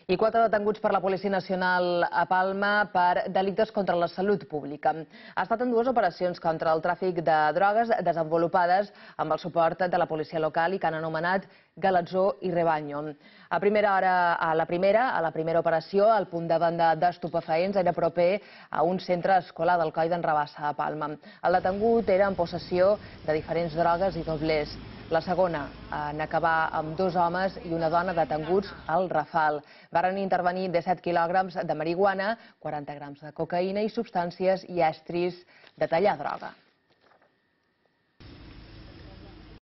I 4 detenguts per la Policia Nacional a Palma per delictes contra la salut pública. Ha estat en 2 operacions contra el tràfic de drogues desenvolupades amb el suport de la policia local i que han anomenat Galatzó i Rebaño. A la primera operació, el punt de venda d'estupefaents era proper a un centre escolar del Coll d'en Rabassa, a Palma. El detengut era en possessió de diferents drogues i doblers. La segona, en acabar amb 2 homes i una dona detenguts al Rafal. Varen intervenir 17 quilògrams de marihuana, 40 grams de cocaïna i substàncies i estris de tallar droga.